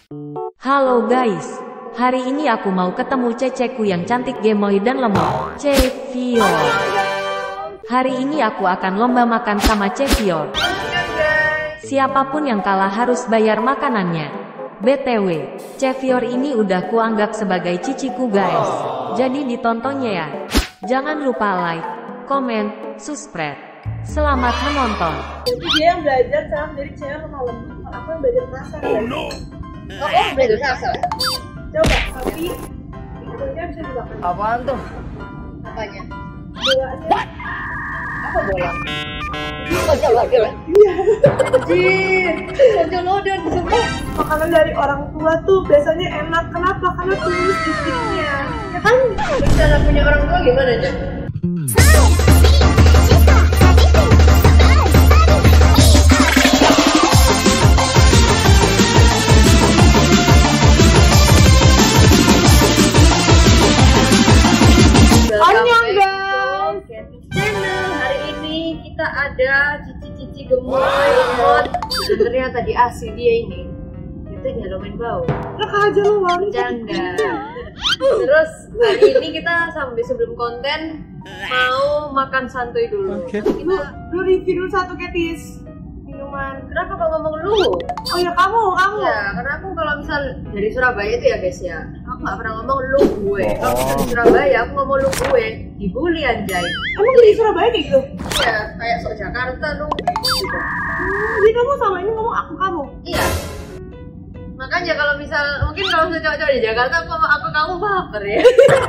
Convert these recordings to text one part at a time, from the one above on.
Halo guys, hari ini aku mau ketemu ceceku yang cantik, gemoy dan lemot, Cevior. Hari ini aku akan lomba makan sama Cevior. Siapapun yang kalah harus bayar makanannya. BTW, Cevior ini udah kuanggap sebagai ciciku guys. Jadi ditontonnya ya. Jangan lupa like, komen, subscribe. Selamat menonton. Jadi dia yang belajar cara menjadi cewek lemah lembut, kalau aku yang belajar kasar. Belajar kasar. Coba, tapi itunya bisa dilakukan. Apaan tuh? Apanya? Bolanya. Apa bola? Coba. Iya. Anjir, kocolodan semua. Makanan dari orang tua tuh biasanya enak. Kenapa? Karena tulus gizinya. Ya kan, cara punya orang tua gimana aja? Kita ada cici-cici gemoy dan ternyata di ASI dia ini itu nyalomin bau. Enak aja lu bang. Bercanda. Terus hari ini kita sampai sebelum konten mau makan santuy dulu. Lu review dulu satu ketis minuman. Kenapa kok ngomong lu? Oh ya kamu. Ya karena aku kalau misal dari Surabaya itu ya guys ya, aku nggak pernah ngomong lu gue. Kalau misal di Surabaya aku ngomong lu gue, dibully anjay. Emang di Surabaya kayak gitu? Ya kayak sok Jakarta lu. Gitu. Jadi kamu sama ini ngomong aku kamu? Iya. Makanya kalau misal mungkin kalau misal cowok-cowok di Jakarta aku ngomong aku kamu baper ya.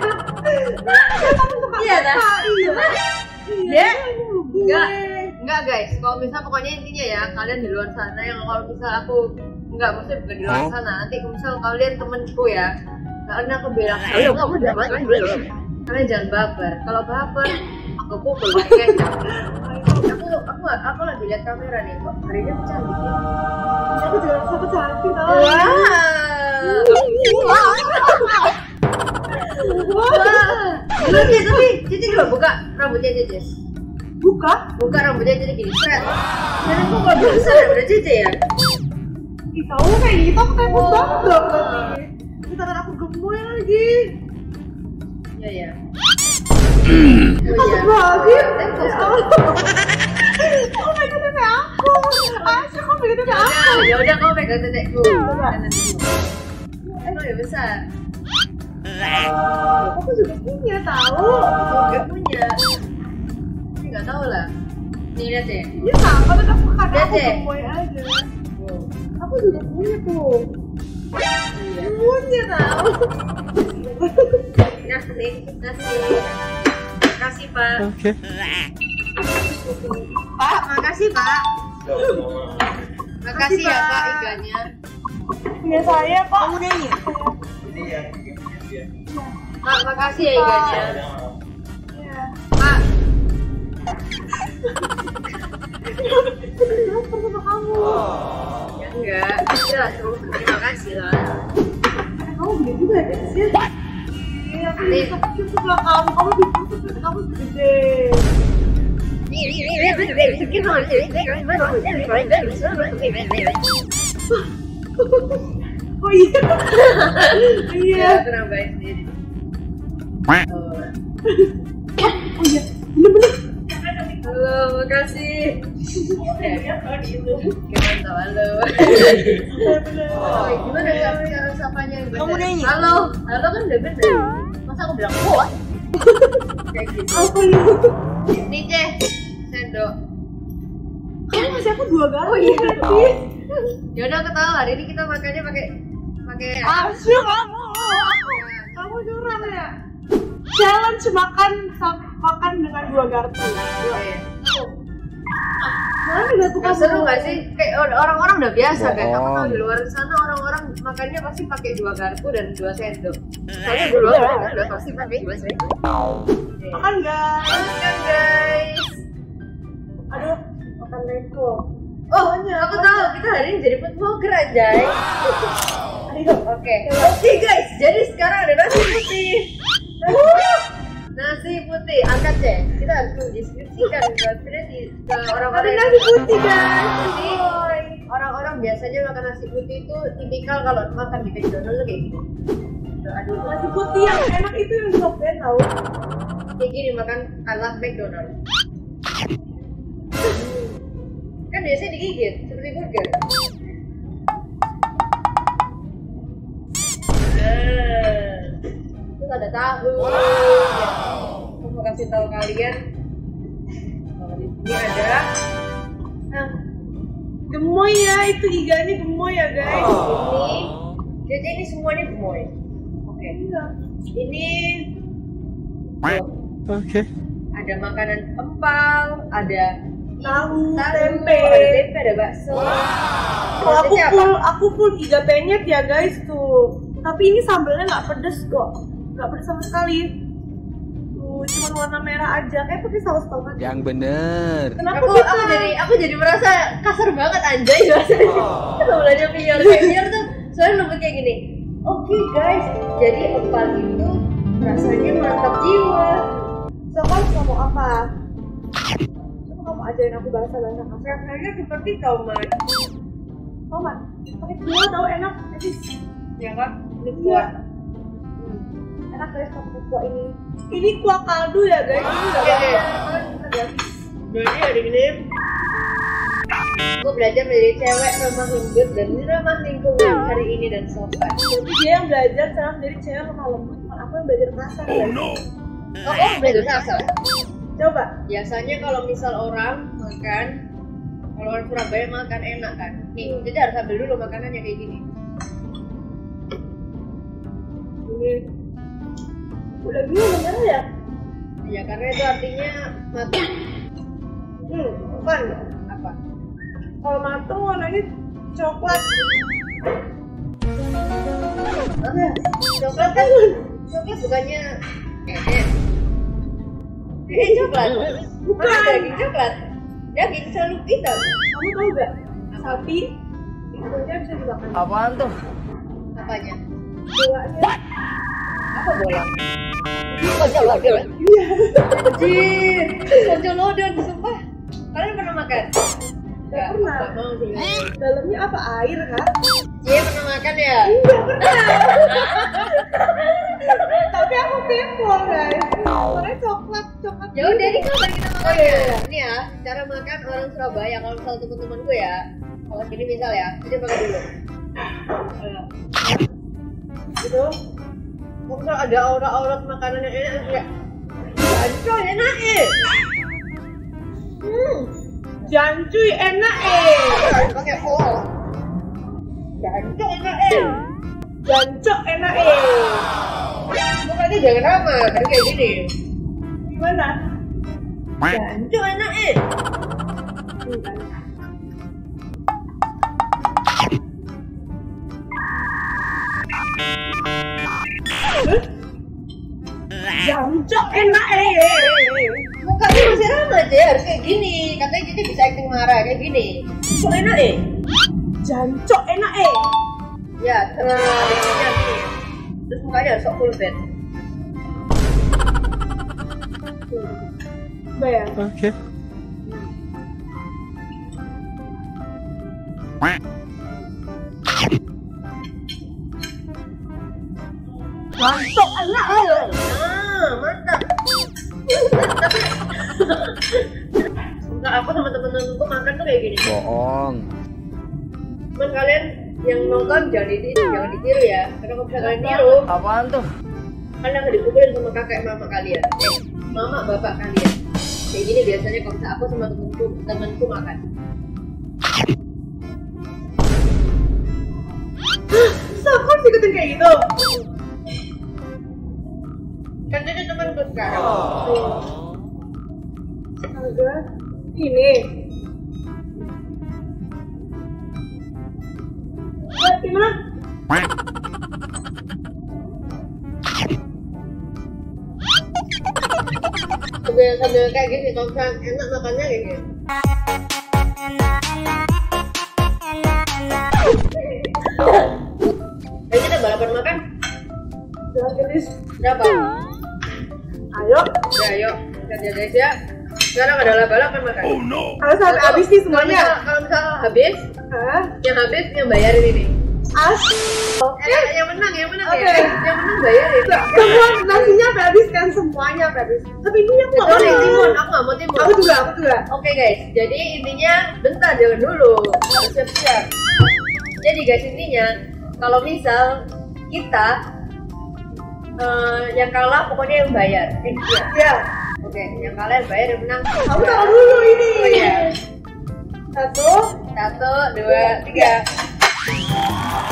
Iya dah. Iya. Enggak guys, kalau misal pokoknya intinya ya kalian di luar sana yang kalau misal aku enggak maksudnya bukan di luar sana, nanti misal kalian temenku ya, karena aku bilang kamu jangan kalian jangan baper. Kalau baper aku pukul pakai kecap. Aku lagi lihat kamera nih kok hari ini aku cantik ya. Aku juga satu cantik tau. Wah. Tapi Cici coba buka rambutnya Cici. Buka rambutnya jadi gini, keren. Dan aku kok besar ya udah Cici ya? Ih kamu kayak gitu, aku kayak banget dong berarti. Kita kan aku gemoy lagi. Iya. Aku banget. Tengok. Kamu pegang tete aku. Asyik kamu pegang tete aku. Ya udah kamu pegang tetekku. Emang ya besar. Aku juga punya tahu. Juga punya. Tapi nggak tahu lah. Nih lihat deh. Iya sama, tapi aku kadang Lihat aku deh. gemoy aja. Aku juga punya tuh. Punya tahu. Kasih Pak. Oke. Pak, makasih Pak. Makasih ya Pak ikannya. Punya saya kok. Kamu nanya? Pak, makasih ya ikannya. Iya. Pak. Kenapa sama kamu? Ya enggak. Ya, terima kasih lah. Kamu gede juga ya guys ya? Iya, aku bisa cukup lah kamu bisa kamu gede. Oh iya. Iya. Tenang baik sendiri. Oh iya. Bener-bener. Halo, makasih. Gimana halo? Gimana cara sapanya? Kamu nanya. Halo kan udah bener. Masa aku bilang wah? Kayak gitu. Apa itu? Nih Ceh, sendok. Kamu ngasih aku 2 garis. Oh iya. Ya udah aku tahu hari ini kita makannya pakai Asyik kamu curang ya? Challenge makan dengan 2 garpu. Mana juga tuh Gak seru gak sih? Kayak orang-orang udah biasa kan. Kamu tahu di luar sana orang-orang makannya pasti pakai 2 garpu dan 2 sendok. Soalnya di luar udah pasti pakai 2 sendok. makan guys. Makan guys. Aduh, makan Reko. Oh, aku tahu kita hari ini jadi food vlogger aja. Ayo. Oke guys, jadi sekarang ada nasi putih. Nasi putih, angkat deh. Kita harus mendeskripsikan ke orang-orang Ada nasi putih guys. Jadi orang-orang biasanya makan nasi putih itu tipikal kalau makan di McDonald's tuh kayak gini. Aduh, Nasi putih yang enak itu yang software tahu. kayak gini makan ala McDonald's. Kan biasanya digigit seperti burger. Terus ada tahu. Aku mau kasih tahu kalian kalau di sini ada Gemoy ya, itu iganya gemoy ya guys. ini. Jadi ini semuanya gemoy. Oke. Ini Oke. ada makanan empal, ada Tahu, tempe, tempe. ada tempe, ada bakso. Kalau Biasanya apa? aku full iga penyet ya guys tuh. Tapi ini sambelnya nggak pedes kok, nggak pedes sama sekali. Tuh, cuma warna merah aja, kayak pakai saus tomat. Yang bener. Kenapa Aku, kita? aku jadi merasa kasar banget anjay rasanya. Kalau belajar pior tuh soalnya nembut kayak gini. Oke guys, jadi empal itu rasanya mantap jiwa. So kamu ngomong apa? Coba kamu ajarin aku bahasa kasar. Rasanya seperti tomat, Tomat, pakai gula tahu enak. ya kan? Ini Iya. kuah. Enak guys pakai kuah ini. Ini kuah kaldu ya guys. Ini nggak Iya, ada. iya. Kalian bisa gratis. Jadi hari ini aku belajar menjadi cewek ramah lembut dan ramah lingkungan hari ini dan sopan. Jadi dia yang belajar cara menjadi cewek lemah lembut, bukan aku yang belajar kasar. Oh, belajar kasar. Coba. Biasanya kalau misal orang makan, kalau orang Surabaya makan enak kan. Nih, jadi harus ambil dulu makanannya kayak gini. Ini udah gini bener ya? Ya karena itu artinya matang. Bukan. Apa? Kalau matang warnanya coklat. Apa? Coklat kan? Coklat bukannya ini coklat. Bukan. Mana daging coklat? Daging selalu hitam. Kamu tahu gak? Sapi itunya bisa dimakan. Apaan tuh? Apanya? Bolanya. Apa bola? Kocok-kocok. Iya. Anjir, kocok-lodon, sumpah. Kalian pernah makan? Nggak pernah. Nggak mau sih. Dalamnya apa? Air kan? Cie pernah makan ya? Enggak pernah. Tapi aku kepo guys. Warnanya coklat. Ya udah ini kapan kita makan Oh, iya, ya? iya. Ini ya, cara makan orang Surabaya. Kalau misal teman-temanku ya, kalau gini misal ya, jadi makan dulu. Gitu. Kalau misal ada aura-aura makanan yang enak, kayak Janco enak Jancuy enak pakai o. Janco enak Jancok enak Bukannya jangan ramah, tapi kayak gini. Gimana? Janco enak Jancok enak Mukanya masih ramah aja, harus kayak gini. Katanya jadi bisa acting marah kayak gini. Kok enak Jancok enak Ya, terusnya gini. Terus mukanya harus sok full bed. Bayar. Oke. Jancok enak Mantap. Enggak, aku sama temen-temenku makan tuh kayak gini. Bohong. Cuman kalian yang nonton jangan ditiru ya. Karena kalau misalnya kalian tiru, Apaan tuh? kalian akan dipukulin sama kakek mama kalian. Mama bapak kalian. Kayak gini biasanya kalau misalnya aku sama temenku makan. Aku harus ikutin kayak gitu. Kan jadi temenku sekarang. Astaga. Ini. Gimana? Sambil kayak gini, kalau misalnya enak makannya kayak gini. Ayo kita balapan makan. Jangan gelis. Berapa? Ayo. Ya ayo, kita guys ya. Sekarang adalah balapan makan. Harus sampai habis nih semuanya. Kalau misal habis, Yang habis yang bayarin ini. Yang menang Oke. ya. Yang menang bayarin. Semua nasinya sampai habis kan, semuanya sampai habis. Tapi ini yang nggak Kecuali mau. timun, aku nggak mau timun. Aku juga. Oke guys, jadi intinya bentar jangan dulu, harus siap-siap. Jadi guys intinya kalau misal kita yang kalah pokoknya yang bayar. Ya. Oke, yang kalah yang bayar yang menang. Kamu taruh dulu ini. Oh iya. 1, 1, 2, 3.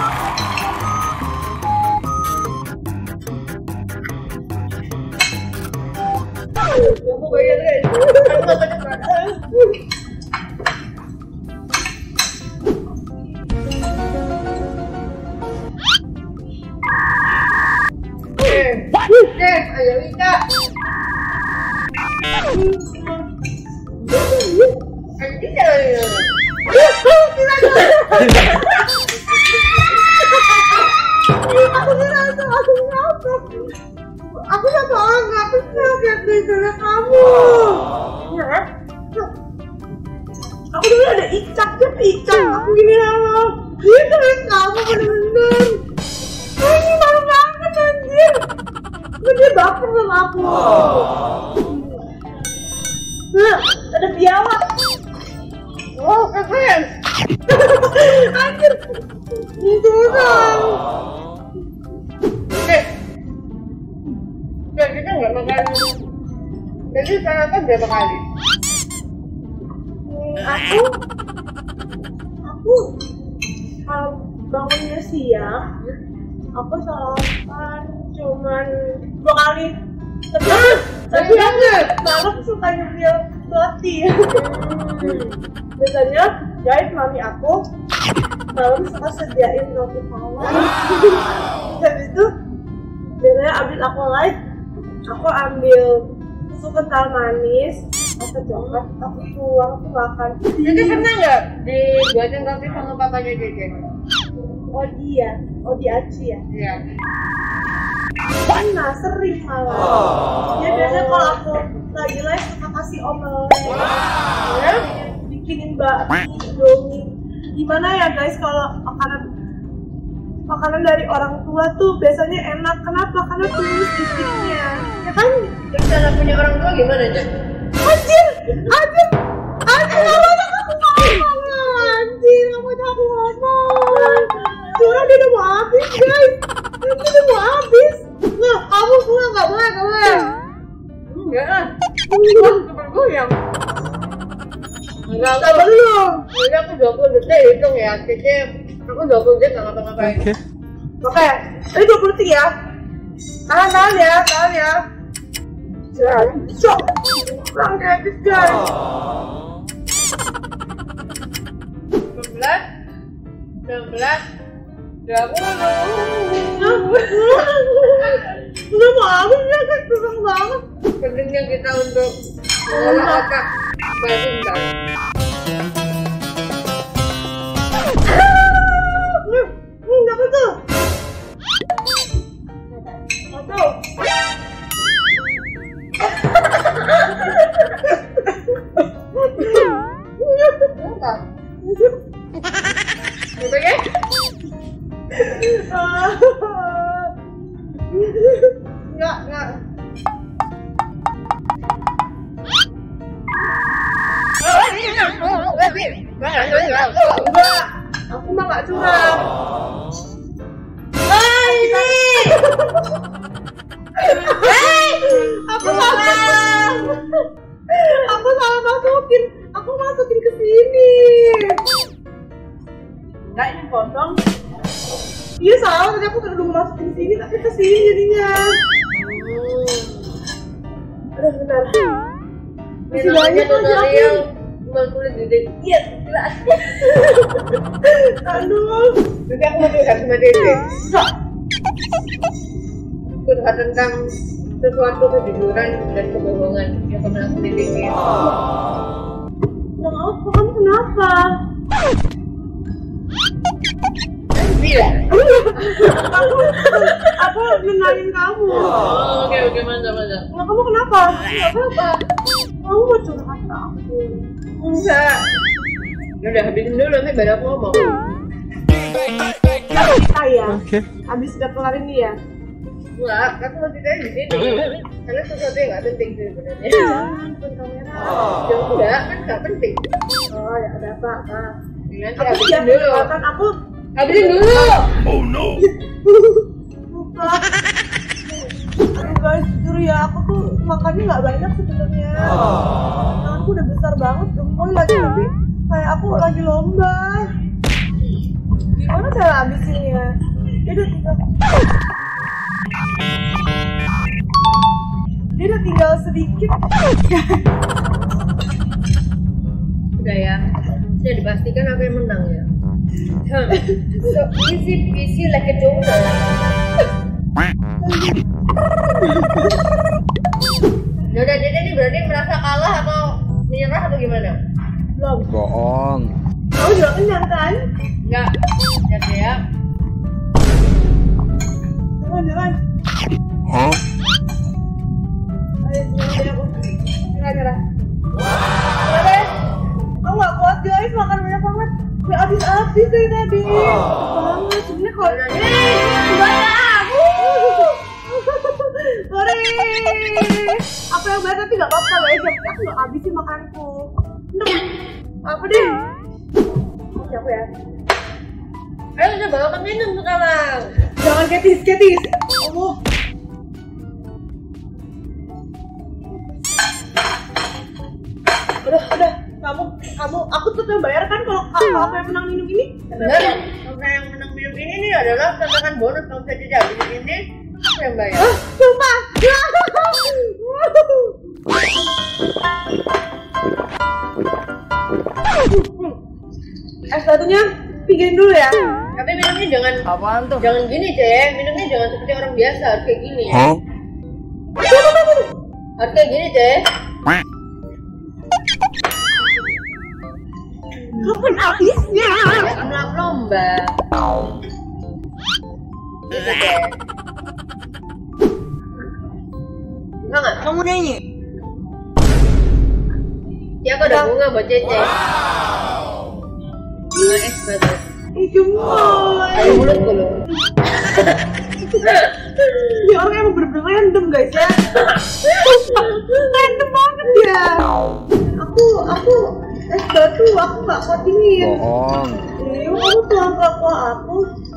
Kamu bayar guys. Aku nggak bener. Ayo Wika. Aku satu orang nggak bisa lihat begonya kamu. Aku dulu ada Icaknya, aku gini loh. Dia keren kamu bener-bener. Ini malu banget anjir. Dia baper sama aku. Nah, ada biawak. Oh, keren. Anjir. Itu kan. Oke. Dan kita nggak makan. Jadi sarapan berapa kali? Aku kalau bangunnya siang, aku sarapan cuman 2 kali. Tapi malam suka nyemil roti. Biasanya guys, mami aku malam suka sediain roti tawar. Habis itu biasanya abis aku live, aku ambil susu kental manis atau coklat, aku tuang, aku makan. Jadi pernah nggak dibuatin roti sama papanya Jeje? Odi Aci ya? Iya. Pernah, sering malah. Dia biasanya kalau aku lagi live suka kasih omelet, ya, bikinin bakmi, indomie. Gimana ya guys, kalau makanan dari orang tua tuh biasanya enak. Kenapa? Karena tulus bikinnya, ya kan? Terus cara punya orang tua gimana aja? Anjir, nggak mau aku ngomong, anjir, nggak mau aku ngomong. Curang, dia udah mau habis guys, dia udah mau habis. Nah, kamu pulang nggak boleh. Enggak lah. Temen gue yang enggak Belum. Jadi aku 20 detik hitung ya. Jadi aku 20 detik nggak ngapa-ngapain. Oke, ini 20 detik ya. Tahan ya. Cok, kurang kreatif guys. 19, 20. Udah mau habis ya guys, susah banget. Pentingnya kita untuk mengolah otak pintar. Enggak betul. Betul. Coba ya? Enggak. Enggak. Aku mah nggak curang. Ini. Aku salah masukin. Aku masukin ke sini. Enggak, ini kosong. Iya salah, tadi aku udah masukin sini tapi ke sini jadinya. Aduh benar. Masih banyak dari yang kulit jadi iya jelas. Aduh. Nanti aku mau curhat sama Dede. Curhat tentang sesuatu kejujuran dan kebohongan yang pernah aku miliki. Yang apa? Kamu kenapa? Iya. Aku nenangin kamu. Oke, mantap. Nah, kamu kenapa? Nggak apa-apa. Kamu mau curhat ke aku? Enggak. Udah habisin dulu nanti baru aku ngomong. Kita ya. Abis udah kelar ini ya. Enggak, aku mau ceritain di sini. Karena sesuatu yang nggak penting sih sebenarnya. Handphone kamera. Ya enggak, kan nggak penting. Oh ya ada apa? Nanti Aku habisin siap dulu. kan aku Habisin dulu. lupa. Aduh guys, jujur ya aku tuh makannya nggak banyak sebenarnya. Tanganku udah besar banget, gemoy lagi tapi kayak aku lagi lomba. Gimana cara habisinnya? Dia udah tinggal sedikit. Udah ya, sudah dipastikan aku yang menang ya. So easy like a donut. Udah Dede nih berarti merasa kalah atau menyerah atau gimana? Belum. Bohong. Kamu juga kenyang kan? Enggak, ya. Jangan. Hah? Ayo, nyerah aku. Nyerah. Nyerah. Aku nggak kuat guys, makan banyak banget. Udah habis dari tadi. Banget. Sebenarnya kalau banyak. Sorry. Apa yang banyak tapi nggak apa-apa guys. Tapi aku nggak habisin makanku. Apa deh? Siapa ya? Ayo udah bawa ke minum sekarang. Jangan ketis. Allah. Udah. Kamu, aku tuh yang bayar kan kalau aku yang menang minum ini. Bener. Karena yang menang minum ini nih adalah tantangan bonus kalau saya tidak minum ini, aku yang bayar. Sumpah. Es batunya pikirin dulu ya. Tapi minumnya jangan Apaan tuh? jangan gini deh. Minumnya jangan seperti orang biasa, harus kayak gini ya. Hah? Harus kayak gini deh. Kapan habisnya? Anak lomba. Gitu deh. Enggak nggak? Kamu nyanyi? Ya aku ada bunga buat Cece. Bunga es batu. Ih gemoy. Ayo mulutku loh. Ini orang emang bener-bener random guys ya. Random banget ya. Aku es batu aku nggak kuat dingin. Bohong. Kamu tuang kuah aku.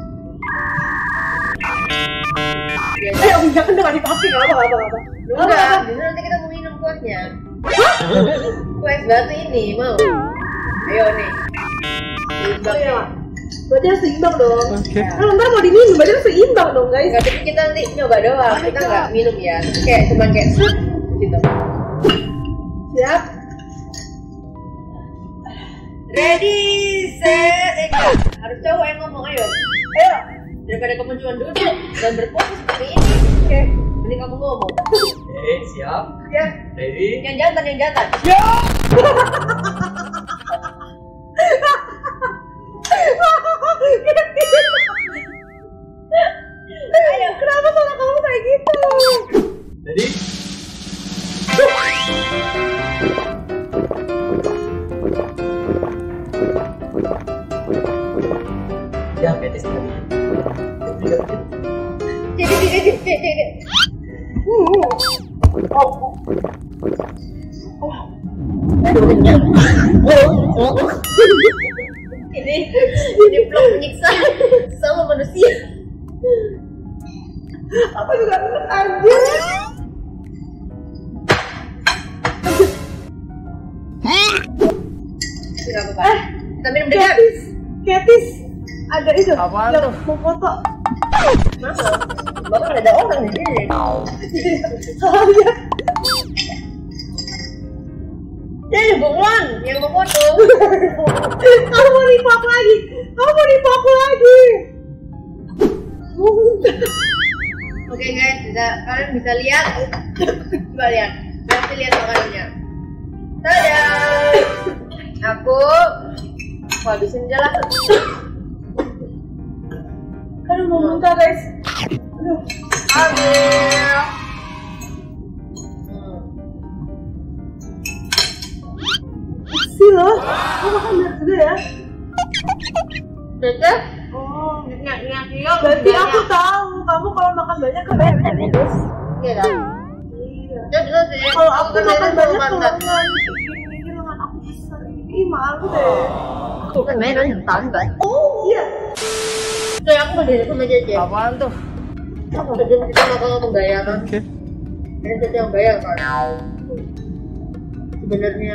Biasa. Jangan dengan dipakai nggak apa. Enggak, justru nanti kita mau minum kuahnya. Kuah es batu ini mau. Ayo nih. Oh iya. Berarti harus seimbang dong. Oke. Kalau ntar mau diminum berarti harus seimbang dong guys. Enggak, tapi kita nanti nyoba doang. Kita nggak minum ya. Kayak cuma kayak set gitu. Siap. Ready, set, action. Harus cowok yang ngomong, ayo. Ayo. Daripada kamu cuma duduk dan berpose seperti ini. Oke. Mending kamu ngomong. Siap. Ya. Ready? Yang jantan. Ayo. Kenapa suara kamu kayak gitu? Ready? Ya, petis tadi. Jadi. Ini vlog menyiksa sama manusia. Apa juga enak aja. Tidak apa-apa. Kita minum deh. Ketis. Ada itu. Apaan yang tuh? mau foto. Masa? Bahkan ada orang di sini. Salah dia. Ya ada Bungwan yang mau foto. Kamu mau nipu aku lagi. Oke guys, kalian bisa lihat. Coba lihat. Nanti lihat makanannya. Tada! Aku habisin jalan. Aduh mau muntah guys. Aduh. Ambil. Sih loh. Kamu makan berat juga ya? Cece, Oh. Kio. Berarti aku tahu kamu kalau makan banyak kebanyakan terus. Iya kan? Iya. Jadi terus sih. Kalau aku makan banyak mantan. kelengan ini lengan aku besar ini. Ih malu deh. Aku kan main yang tahu kan? Oh iya. Kayak aku berdiri sama Cece. Apaan tuh? Sebelum kita ngomong bayar kan? Oke. Ini Cece yang bayar kan? Sebenarnya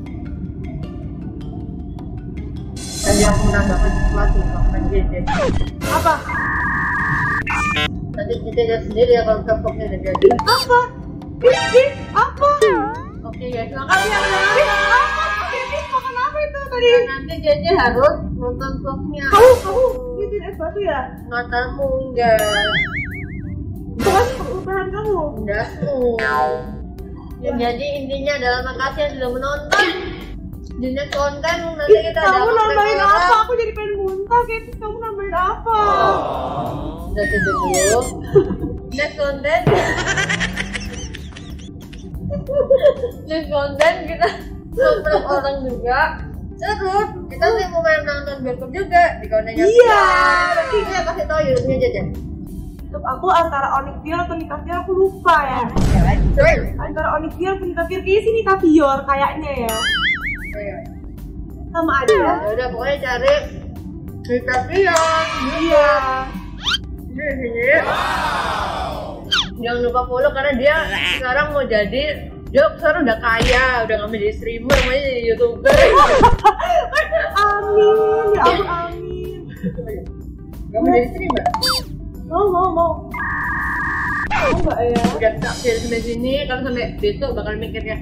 tadi aku menambahkan sesuatu sama Cece. Apa? Nanti Cece lihat sendiri ya kalau cocoknya udah jadi. Apa? Ih, apa? Oke guys, Apa makasih yang ya. lain? Apa? Ini makan apa itu tadi? Nanti Cece harus nonton vlognya. Kamu bikin es batu ya? Matamu enggak. Bukan perubahan kamu. Endasmu. Ya, jadi intinya adalah makasih yang sudah menonton. Di next konten nanti Ih, kita ada kamu nambahin merah. apa? Aku jadi pengen muntah, Ketis. Kamu nambahin apa? Udah tidur dulu. Next konten. Next konten kita nonton orang juga. Terus kita sih mau main nonton bioskop juga di kontennya. Iya. Nanti kita kasih tahu YouTube-nya aja. Untuk aku antara Onyx Vior atau Nita Vior aku lupa ya. Antara Onyx Vior atau Nita Vior, kayaknya sih Nita Vior kayaknya ya. Sama aja. Ya udah pokoknya cari Nita Vior. Iya. Di sini. Jangan lupa follow karena dia sekarang mau jadi, dia sekarang udah kaya, udah nggak mau jadi streamer, mau jadi YouTuber. Amin, ya ampun amin. Nggak mau jadi streamer. Mau. Mau nggak ya? Udah taksir sampai sini, kalau sampai besok bakal mikirnya,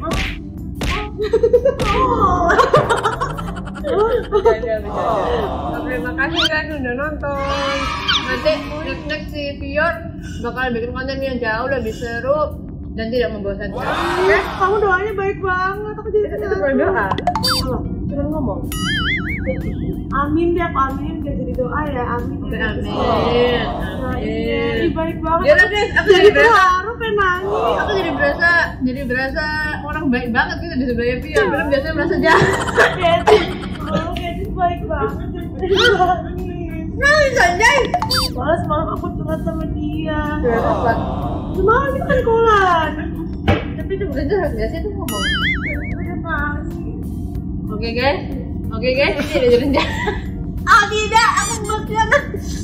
bercanda. Terima kasih kan udah nonton. Nanti next si Vior bakal bikin konten yang jauh lebih seru dan tidak membosankan. Oke? Kamu doanya baik banget. Aku jadi Itu berdoa. Cuma ngomong. Amin deh, aku aminin dia jadi doa ya. Amin. Ya. Amin. Nah, iya, ini baik banget. Ya udah guys, aku jadi Jadi berasa, terharu pengen nangis. aku jadi berasa orang baik banget gitu di sebelahnya Vior. Belum biasanya merasa jahat. Ketis baik banget. Nangis. Nangis anjay. Soalnya semalam aku curhat sama dia. Curhat apa? Semalam itu kan kolan. Tapi itu bukan jahat, biasanya tuh ngomong. Udah nangis. Oke guys, ini udah jadi jahat. Oh tidak, aku banget.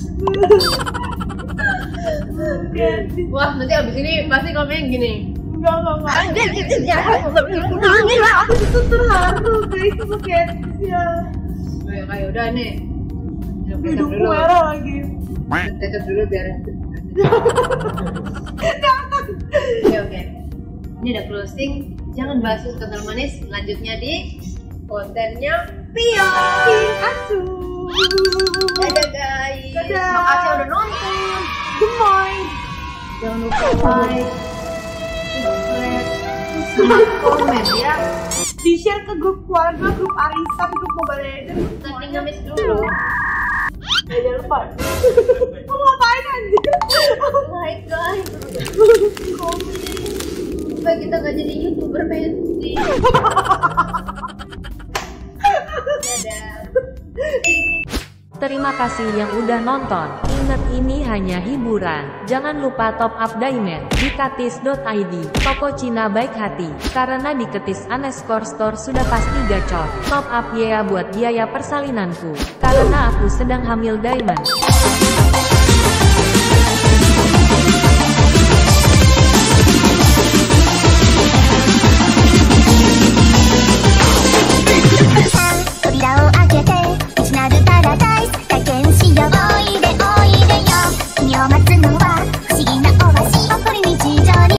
Ketis. Wah, nanti abis ini pasti komen gini. Enggak. Anjir, itu jahat. Aku itu terharu guys sama Ketis ya. Kayak udah nih. Hidupku merah lagi. Tetap dulu biar. Oke. Ini udah closing. Jangan bahas kental manis. Selanjutnya di kontennya Pio. Asu. Dadah guys. Dadah. Makasih udah nonton. Gemoy. Jangan lupa like, subscribe, komen ya. Di-share ke grup keluarga, grup arisan, grup Mobile Legends. Tapi ngemis dulu. Jangan lupa. Kamu ngapain anjir? Like guys. Komen. Supaya kita gak jadi YouTuber fancy. Dadah. Terima kasih yang udah nonton. Ingat ini hanya hiburan. Jangan lupa top up diamond di katis.id. Toko Cina baik hati. Karena di ketis_store sudah pasti gacor. Top up ya buat biaya persalinanku. Karena aku sedang hamil diamond.